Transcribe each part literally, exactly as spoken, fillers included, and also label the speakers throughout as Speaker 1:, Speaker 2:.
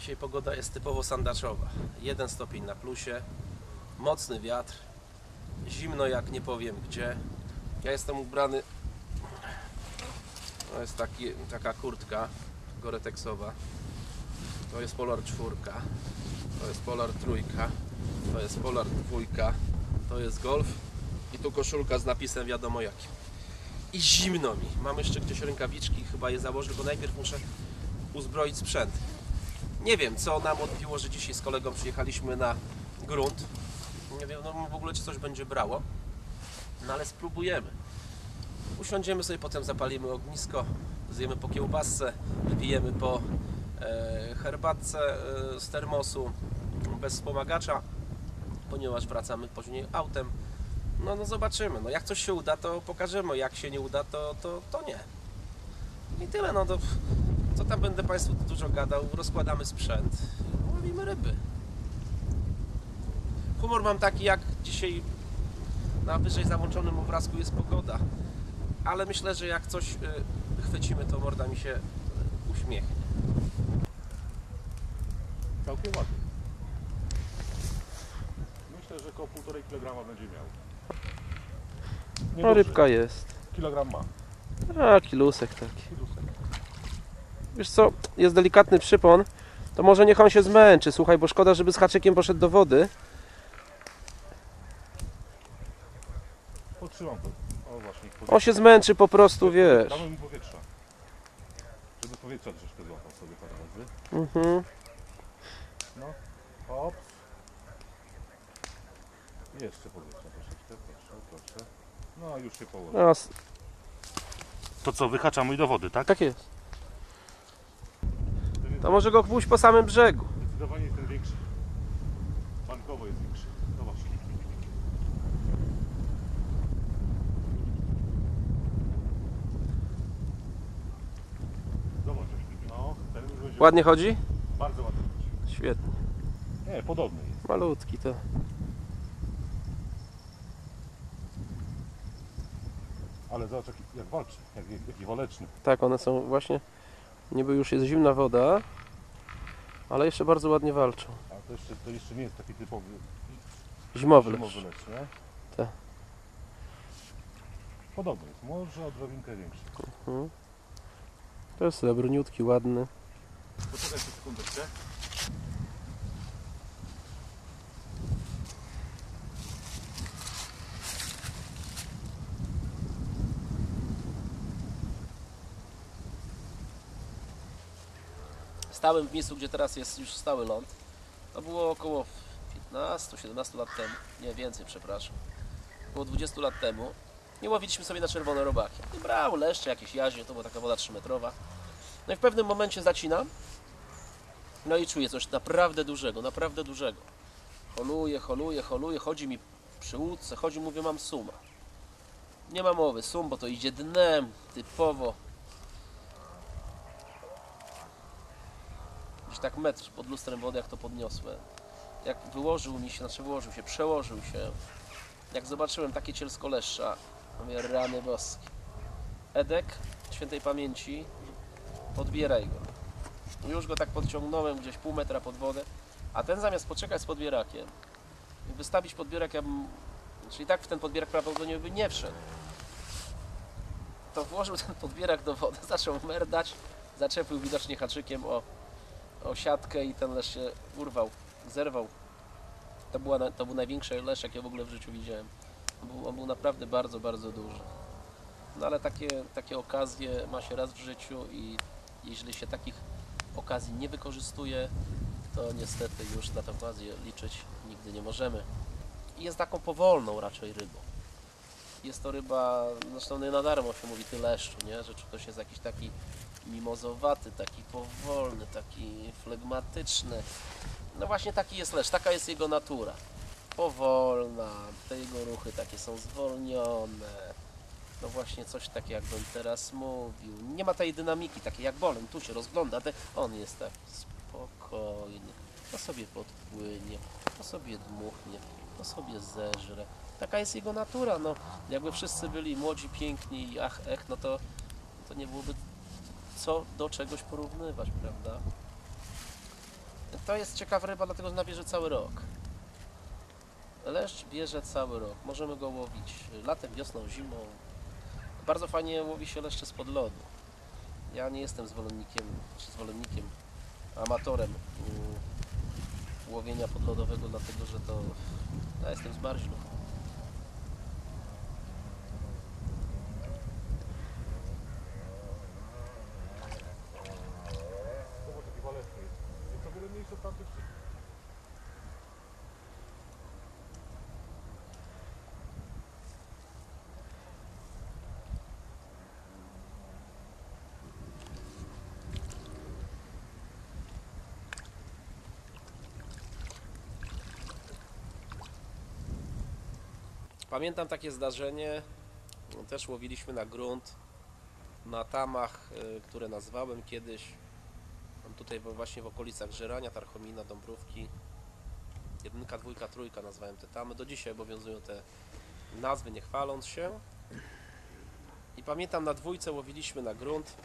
Speaker 1: Dzisiaj pogoda jest typowo sandaczowa. Jeden stopień na plusie, mocny wiatr, zimno jak nie powiem gdzie. Ja jestem ubrany, to jest taki, taka kurtka goreteksowa. To jest Polar czwórka, to jest Polar trójka, to jest Polar dwójka, to jest Golf i tu koszulka z napisem wiadomo jakim. I zimno mi. Mam jeszcze gdzieś rękawiczki, chyba je założę, bo najpierw muszę uzbroić sprzęt. Nie wiem, co nam odbiło, że dzisiaj z kolegą przyjechaliśmy na grunt. Nie wiem, no w ogóle czy coś będzie brało. No ale spróbujemy. Usiądziemy sobie, potem zapalimy ognisko, zjemy po kiełbasce, wypijemy po e, herbatce e, z termosu, bez wspomagacza, ponieważ wracamy później autem. No, no zobaczymy. No jak coś się uda, to pokażemy. Jak się nie uda, to, to, to nie. I tyle. No to co tam będę Państwu dużo gadał. Rozkładamy sprzęt. Łowimy ryby. Humor mam taki, jak dzisiaj na wyżej załączonym obrazku jest pogoda. Ale myślę, że jak coś chwycimy, to morda mi się uśmiechnie.
Speaker 2: Całkiem ładnie. Myślę, że około półtorej kilograma będzie miał.
Speaker 1: No rybka jest.
Speaker 2: Kilogram ma.
Speaker 1: A, kilusek taki. Wiesz co, jest delikatny przypon. To może niech on się zmęczy, słuchaj, bo szkoda, żeby z haczykiem poszedł do wody.
Speaker 2: Podtrzymam to. O właśnie.
Speaker 1: On się zmęczy po prostu, wiesz.
Speaker 2: Damy mu powietrza. Żeby powietrza troszeczkę złapał sobie parę razy.
Speaker 1: Mhm.
Speaker 2: No. Hops. Jeszcze powietrza troszeczkę. Proszę, proszę. No już się położy.
Speaker 1: No,
Speaker 2: To co, wyhaczamy i do wody, tak?
Speaker 1: tak jest. To może go pójść po samym brzegu.
Speaker 2: Zdecydowanie jest ten większy. Bankowo jest większy. Zobacz. Zobacz. No, ten już będzie...
Speaker 1: Ładnie chodzi?
Speaker 2: Bardzo ładnie chodzi.
Speaker 1: Świetnie.
Speaker 2: Nie, podobny jest.
Speaker 1: Malutki to.
Speaker 2: Ale zobacz jak, jak walczy, jak, jak, jaki waleczny.
Speaker 1: Tak, one są właśnie. Niby już jest zimna woda, ale jeszcze bardzo ładnie walczą.
Speaker 2: A to jeszcze, to jeszcze nie jest taki typowy
Speaker 1: Zimowy
Speaker 2: zimowy
Speaker 1: lecz.
Speaker 2: lecz, nie?
Speaker 1: Tak.
Speaker 2: Podobny jest, może odrobinkę większy.
Speaker 1: Mhm. To jest srebrniutki, ładny.
Speaker 2: Poczekaj sekundeczkę.
Speaker 1: Stałem w miejscu, gdzie teraz jest już stały ląd. To było około piętnaście siedemnaście lat temu. Nie, więcej, przepraszam. Około dwadzieścia lat temu. I łowiliśmy sobie na czerwone robaki. I brał leszcze, jakieś jazie, to była taka woda trzymetrowa. No i w pewnym momencie zacinam. No i czuję coś naprawdę dużego, naprawdę dużego. Holuję, holuję, holuję, chodzi mi przy łódce, chodzi, mówię, mam suma. Nie ma mowy, sum, bo to idzie dnem, typowo. Gdzieś tak metr pod lustrem wody, jak to podniosłem. Jak wyłożył mi się, znaczy wyłożył się, przełożył się. Jak zobaczyłem takie cielsko leszcza, mówię, rany boskie. Edek, świętej pamięci, podbieraj go. Już go tak podciągnąłem gdzieś pół metra pod wodę, a ten zamiast poczekać z podbierakiem, wystawić podbierak, ja bym, czyli tak w ten podbierak prawdopodobnie by nie wszedł. To włożył ten podbierak do wody, zaczął merdać, zaczepił widocznie haczykiem o, o siatkę i ten leszcz się urwał, zerwał. To, była, to był największy leszcz, jaki ja w ogóle w życiu widziałem. On był, on był naprawdę bardzo, bardzo duży. No ale takie, takie okazje ma się raz w życiu i jeśli się takich okazji nie wykorzystuje, to niestety już na tę okazję liczyć nigdy nie możemy. I jest taką powolną raczej rybą. Jest to ryba, zresztą nie na darmo się mówi ty leszczu, nie? Że czy ktoś jest jakiś taki mimozowaty, taki powolny, taki flegmatyczny. No właśnie taki jest leszcz, taka jest jego natura. Powolna, te jego ruchy takie są zwolnione. No właśnie coś takiego, jakbym teraz mówił. Nie ma tej dynamiki takiej jak Bolem, tu się rozgląda, te... on jest tak spokojny. To sobie podpłynie, to sobie dmuchnie, to sobie zeżre. Taka jest jego natura, no. Jakby wszyscy byli młodzi, piękni i ach, ech, no to, to nie byłoby co do czegoś porównywać, prawda? to jest ciekawa ryba, dlatego że ona bierze cały rok. Leszcz bierze cały rok. Możemy go łowić latem, wiosną, zimą. Bardzo fajnie łowi się leszcze spod lodu. Ja nie jestem zwolennikiem, czy zwolennikiem, amatorem mm, łowienia podlodowego, dlatego że to ja jestem z Marzlu.
Speaker 2: Zobacz, jaki waleczny jest. Jest o wiele mniejszy od tamtych wszystkich.
Speaker 1: Pamiętam takie zdarzenie, też łowiliśmy na grunt, na tamach, y, które nazwałem kiedyś, tutaj właśnie w okolicach Żerania, Tarchomina, Dąbrówki. Jedynka, dwójka, trójka nazwałem te tamy. Do dzisiaj obowiązują te nazwy, nie chwaląc się. I pamiętam, na dwójce łowiliśmy na grunt.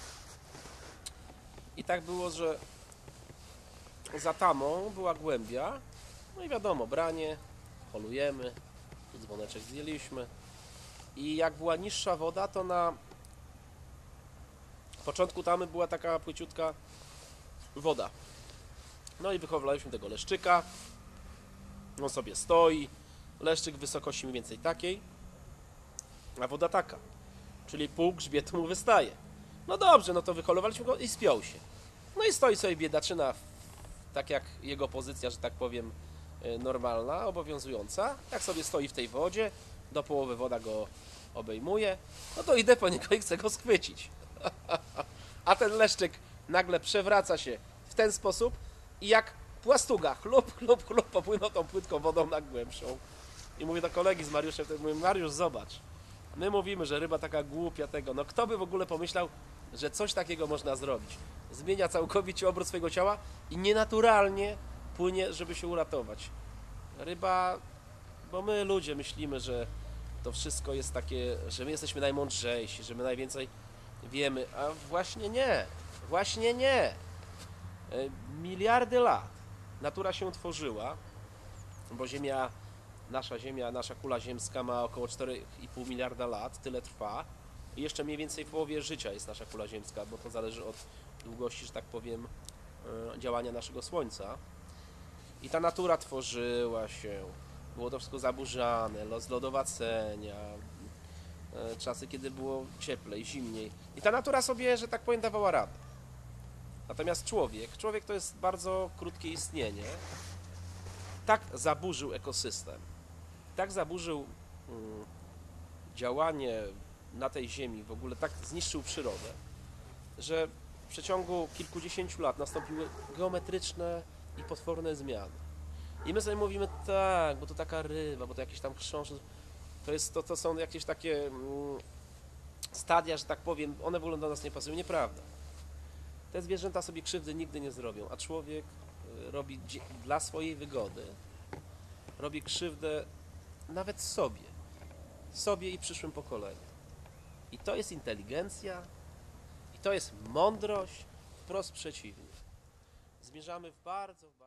Speaker 1: I tak było, że za tamą była głębia. No i wiadomo, branie, holujemy, tu dzwoneczek zdjęliśmy. I jak była niższa woda, to na początku tamy była taka płyciutka woda. No i wychowaliśmy tego leszczyka. On sobie stoi. Leszczyk w wysokości mniej więcej takiej, a woda taka. Czyli pół grzbietu mu wystaje. No dobrze, no to wyholowaliśmy go i spiął się. No i stoi sobie biedaczyna, tak jak jego pozycja, że tak powiem, normalna, obowiązująca. Jak sobie stoi w tej wodzie, do połowy woda go obejmuje, no to idę po niego i chcę go schwycić. A ten leszczyk nagle przewraca się w ten sposób i jak płastuga, chlup, chlup, chlup, popłynął tą płytką wodą na głębszą. I mówię do kolegi z Mariuszem, wtedy mówię, Mariusz, zobacz, my mówimy, że ryba taka głupia tego, no kto by w ogóle pomyślał, że coś takiego można zrobić. Zmienia całkowicie obrót swojego ciała i nienaturalnie płynie, żeby się uratować. Ryba, bo my ludzie myślimy, że to wszystko jest takie, że my jesteśmy najmądrzejsi, że my najwięcej wiemy, a właśnie nie, właśnie nie. Miliardy lat natura się tworzyła, bo Ziemia, nasza Ziemia, nasza kula ziemska ma około cztery i pół miliarda lat, tyle trwa. I jeszcze mniej więcej w połowie życia jest nasza kula ziemska, bo to zależy od długości, że tak powiem, działania naszego Słońca. I ta natura tworzyła się, było to wszystko zaburzane, los lodowacenia, czasy, kiedy było cieplej, zimniej. I ta natura sobie, że tak powiem, dawała radę. Natomiast człowiek, człowiek to jest bardzo krótkie istnienie, tak zaburzył ekosystem, tak zaburzył mm, działanie na tej ziemi, w ogóle tak zniszczył przyrodę, że w przeciągu kilkudziesięciu lat nastąpiły geometryczne i potworne zmiany. I my sobie mówimy, tak, bo to taka ryba, bo to jakieś tam chrząszcze, to, jest, to, to są jakieś takie mm, stadia, że tak powiem, one w ogóle do nas nie pasują. Nieprawda. Te zwierzęta sobie krzywdy nigdy nie zrobią, a człowiek robi dla swojej wygody, robi krzywdę nawet sobie, sobie i przyszłym pokoleniom. I to jest inteligencja, i to jest mądrość, wprost przeciwnie. Zmierzamy w bardzo, bardzo